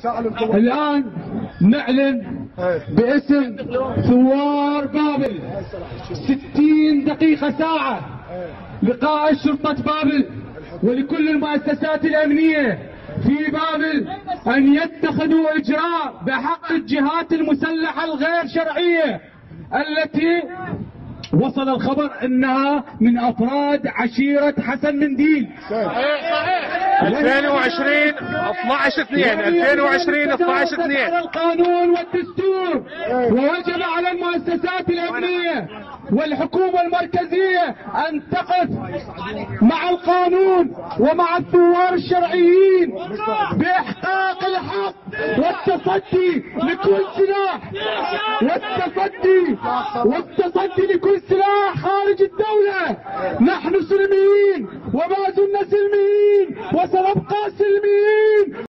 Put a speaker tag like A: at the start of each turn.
A: الآن نعلن باسم ثوار بابل 60 دقيقة ساعة لقاء شرطة بابل ولكل المؤسسات الأمنية في بابل أن يتخذوا إجراء بحق الجهات المسلحة الغير شرعية التي وصل الخبر أنها من أفراد عشيرة حسن منديل.
B: 2020 12/2
A: القانون والدستور، ووجب على المؤسسات الأمنية والحكومة المركزية أن تقف مع القانون ومع الثوار الشرعيين بإحقاق الحق والتصدي لكل سلاح والتصدي لكل سلاح خارج الدولة. نحن سلميين وما زلنا سلميين وسنبقى سلميين.